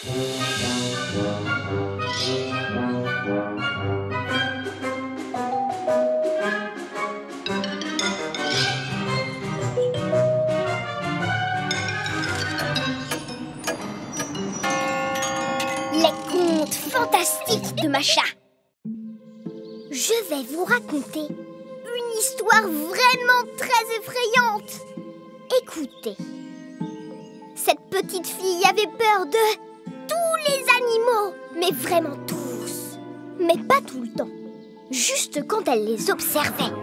Les contes fantastiques de Macha. Je vais vous raconter une histoire vraiment très effrayante. Écoutez. Cette petite fille avait peur de tous les animaux, mais vraiment tous. Mais pas tout le temps, juste quand elle les observait.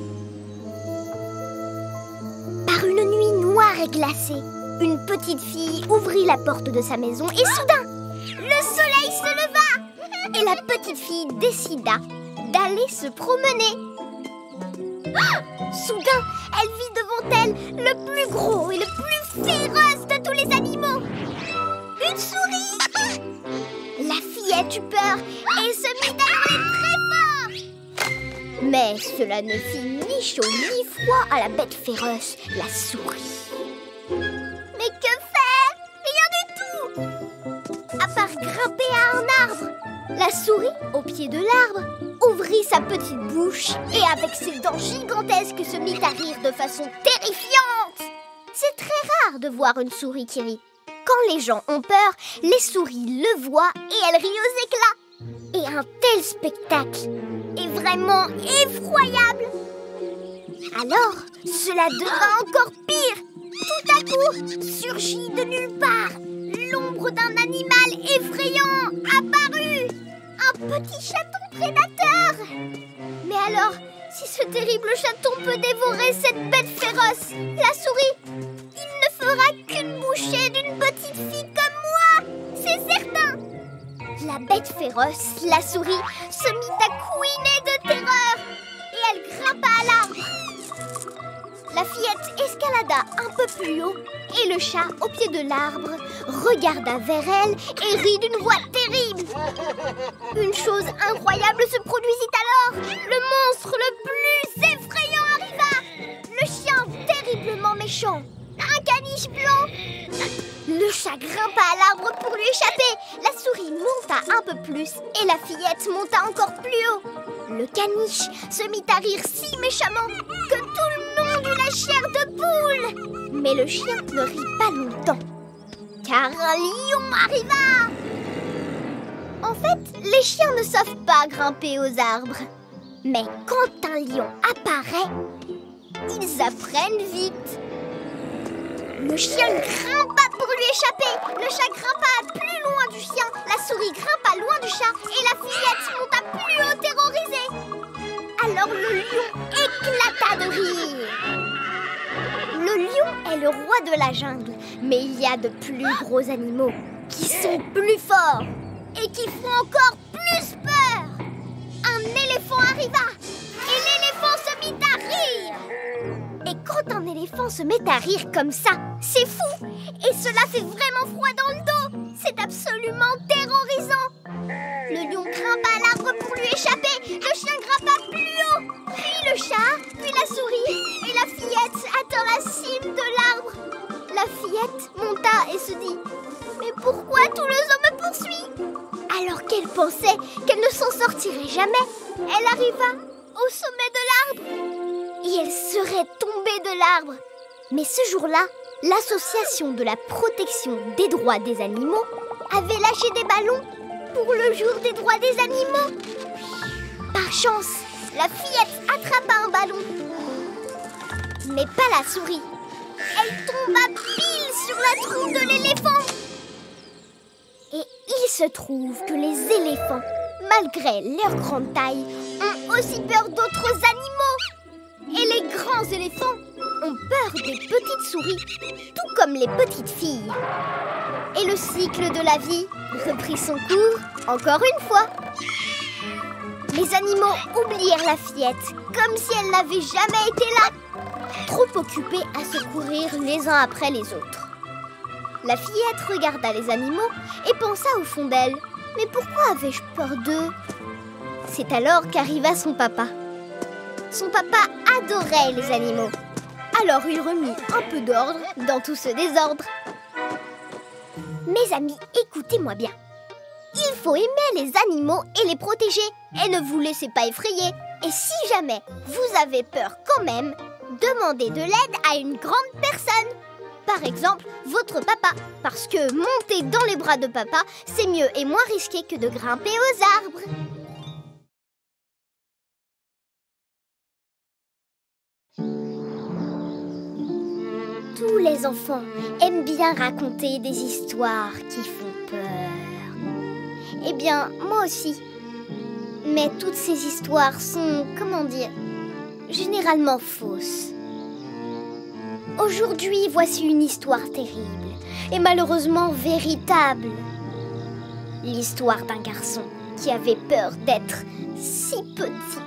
Par une nuit noire et glacée, une petite fille ouvrit la porte de sa maison et soudain, le soleil se leva et la petite fille décida d'aller se promener. Soudain, elle vit devant elle le plus gros et le plus féroce de tous les animaux. Une souris. La fillette eut peur et se mit à hurler très fort. Mais cela ne fit ni chaud ni froid à la bête féroce, la souris. Mais que faire? Rien du tout. À part grimper à un arbre. La souris, au pied de l'arbre, ouvrit sa petite bouche et avec ses dents gigantesques se mit à rire de façon terrifiante. C'est très rare de voir une souris qui rit. Quand les gens ont peur, les souris le voient et elles rient aux éclats. Et un tel spectacle est vraiment effroyable. Alors, cela devint encore pire. Tout à coup, surgit de nulle part l'ombre d'un animal effrayant apparut. Un petit chaton prédateur. Mais alors, si ce terrible chaton peut dévorer cette bête féroce, la souris, il ne fera qu'une bouchée d'une petite fille comme moi, c'est certain. La bête féroce, la souris, se mit à couiner de terreur et elle grimpa à l'arbre. La fillette escalada un peu plus haut et le chat, au pied de l'arbre, regarda vers elle et rit d'une voix terrible. Une chose incroyable se produisit alors. Le monstre le plus effrayant arriva. Le chien terriblement méchant. Un caniche blanc. Le chat grimpa à l'arbre pour lui échapper. La souris monta un peu plus et la fillette monta encore plus haut. Le caniche se mit à rire si méchamment que tout le monde eut la chair de poule. Mais le chien ne rit pas longtemps, car un lion arriva. En fait, les chiens ne savent pas grimper aux arbres. Mais quand un lion apparaît, ils apprennent vite. Le chien grimpa pour lui échapper. Le chat grimpa plus loin du chien. La souris grimpa loin du chat. Et la fillette monta plus haut terrorisée. Alors le lion éclata de rire. Le lion est le roi de la jungle. Mais il y a de plus gros animaux qui sont plus forts et qui font encore plus peur. Un éléphant arriva. Et l'éléphant se mit à rire. Et quand un éléphant se met à rire comme ça, c'est fou. Et cela fait vraiment froid dans le dos. C'est absolument terrorisant. Le lion grimpa à l'arbre pour lui échapper. Le chien grimpa plus haut. Puis le chat, puis la souris. Et la fillette atteint la cime de l'arbre. La fillette monta et se dit: mais pourquoi tout le zoo me poursuit? Alors qu'elle pensait qu'elle ne s'en sortirait jamais, elle arriva au sommet de l'arbre. Et elle serait tombée de l'arbre. Mais ce jour-là, l'association de la protection des droits des animaux avait lâché des ballons pour le jour des droits des animaux. Par chance, la fillette attrapa un ballon. Mais pas la souris. Elle tomba pile sur la trompe de l'éléphant. Et il se trouve que les éléphants, malgré leur grande taille, ont aussi peur d'autres animaux. Et les grands éléphants ont peur des petites souris, tout comme les petites filles. Et le cycle de la vie reprit son cours encore une fois. Les animaux oublièrent la fillette, comme si elle n'avait jamais été là, trop occupés à se courir les uns après les autres. La fillette regarda les animaux et pensa au fond d'elle. Mais pourquoi avais-je peur d'eux? C'est alors qu'arriva son papa. Son papa adorait les animaux. Alors il remit un peu d'ordre dans tout ce désordre. Mes amis, écoutez-moi bien. Il faut aimer les animaux et les protéger. Et ne vous laissez pas effrayer. Et si jamais vous avez peur quand même, demandez de l'aide à une grande personne. Par exemple, votre papa. Parce que monter dans les bras de papa, c'est mieux et moins risqué que de grimper aux arbres. Tous les enfants aiment bien raconter des histoires qui font peur. Eh bien, moi aussi. Mais toutes ces histoires sont, comment dire, généralement fausses. Aujourd'hui, voici une histoire terrible et malheureusement véritable. L'histoire d'un garçon qui avait peur d'être si petit.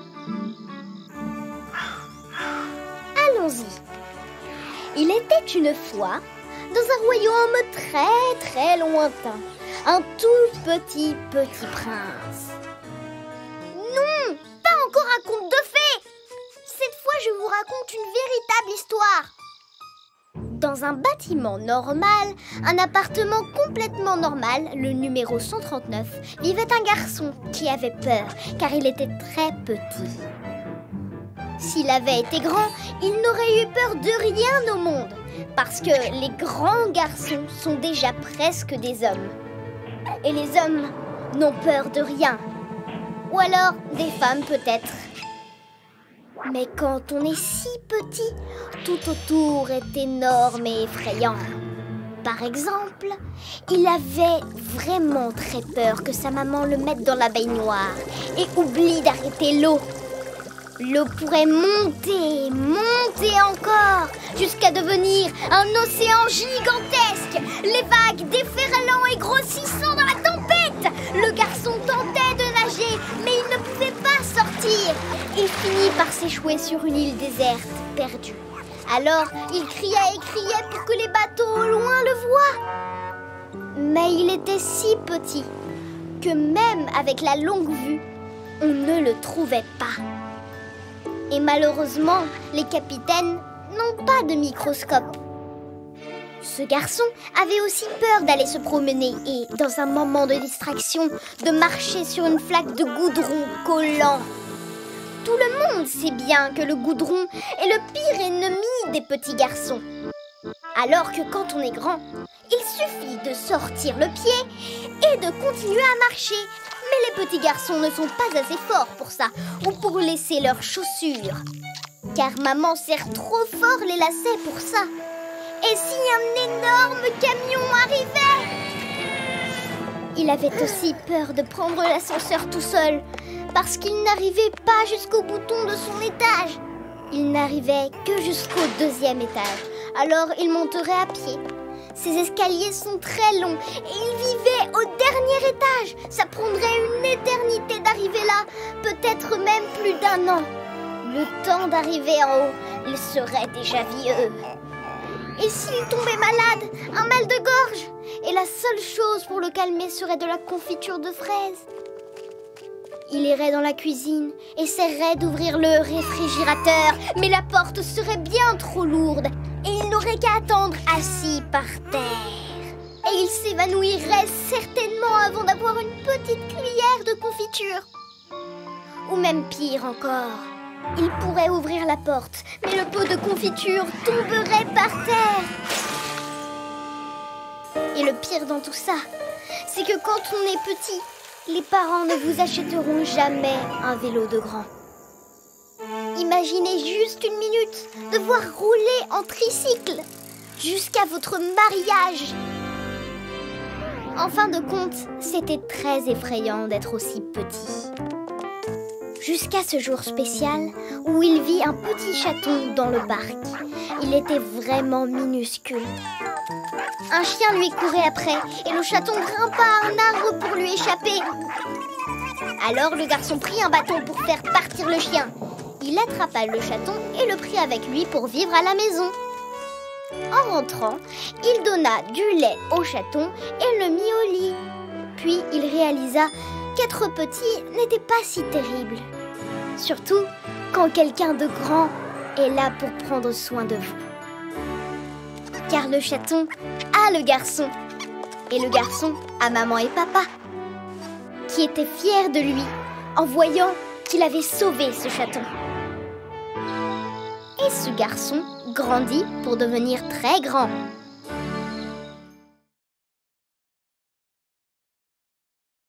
Allons-y. Il était une fois dans un royaume très très lointain, un tout petit prince. Non, pas encore un conte de fées. Cette fois, je vous raconte une véritable histoire. Dans un bâtiment normal, un appartement complètement normal, le numéro 139, vivait un garçon qui avait peur car il était très petit. S'il avait été grand, il n'aurait eu peur de rien au monde parce que les grands garçons sont déjà presque des hommes. Et les hommes n'ont peur de rien. Ou alors des femmes peut-être. Mais quand on est si petit, tout autour est énorme et effrayant. Par exemple, il avait vraiment très peur que sa maman le mette dans la baignoire et oublie d'arrêter l'eau. L'eau pourrait monter encore, jusqu'à devenir un océan gigantesque, les vagues déferlant et grossissant dans la tempête. Le garçon tentait de nager, mais il ne pouvait pas sortir. Il finit par s'échouer sur une île déserte, perdue. Alors, il criait et criait pour que les bateaux au loin le voient. Mais il était si petit que même avec la longue vue, on ne le trouvait pas. Et malheureusement, les capitaines n'ont pas de microscope. Ce garçon avait aussi peur d'aller se promener et, dans un moment de distraction, de marcher sur une flaque de goudron collant. Tout le monde sait bien que le goudron est le pire ennemi des petits garçons. Alors que quand on est grand, il suffit de sortir le pied et de continuer à marcher. Mais les petits garçons ne sont pas assez forts pour ça ou pour laisser leurs chaussures. Car maman serre trop fort les lacets pour ça. Et si un énorme camion arrivait? Il avait aussi peur de prendre l'ascenseur tout seul parce qu'il n'arrivait pas jusqu'au bouton de son étage. Il n'arrivait que jusqu'au 2e étage. Alors il monterait à pied. Ces escaliers sont très longs et il vivait au dernier étage. Ça prendrait une éternité d'arriver là, peut-être même plus d'1 an. Le temps d'arriver en haut, il serait déjà vieux. Et s'il tombait malade, un mal de gorge? Et la seule chose pour le calmer serait de la confiture de fraises. Il irait dans la cuisine, essaierait d'ouvrir le réfrigérateur, mais la porte serait bien trop lourde et il n'aurait qu'à attendre assis par terre. Et il s'évanouirait certainement avant d'avoir une petite cuillère de confiture. Ou même pire encore, il pourrait ouvrir la porte, mais le pot de confiture tomberait par terre. Et le pire dans tout ça, c'est que quand on est petit, les parents ne vous achèteront jamais un vélo de grand. Imaginez juste une minute devoir rouler en tricycle jusqu'à votre mariage. En fin de compte, c'était très effrayant d'être aussi petit. Jusqu'à ce jour spécial où il vit un petit chaton dans le parc. Il était vraiment minuscule. Un chien lui courait après et le chaton grimpa à un arbre pour lui échapper. Alors le garçon prit un bâton pour faire partir le chien. Il attrapa le chaton et le prit avec lui pour vivre à la maison. En rentrant, il donna du lait au chaton et le mit au lit. Puis il réalisa qu'être petit n'était pas si terrible. Surtout quand quelqu'un de grand est là pour prendre soin de vous. Car le chaton a le garçon. et le garçon à maman et papa, qui étaient fiers de lui en voyant qu'il avait sauvé ce chaton. Et ce garçon grandit pour devenir très grand.